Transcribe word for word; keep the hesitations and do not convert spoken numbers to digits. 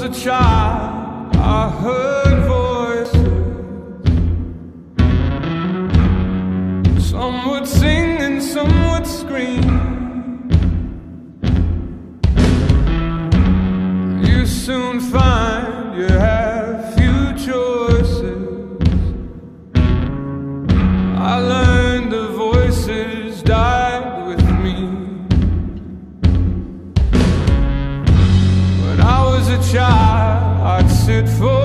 a child, I heard voices. Some would sing and some would scream. You soon find you have few choices. I learned the voices died with me. When I was a child, I'd sit for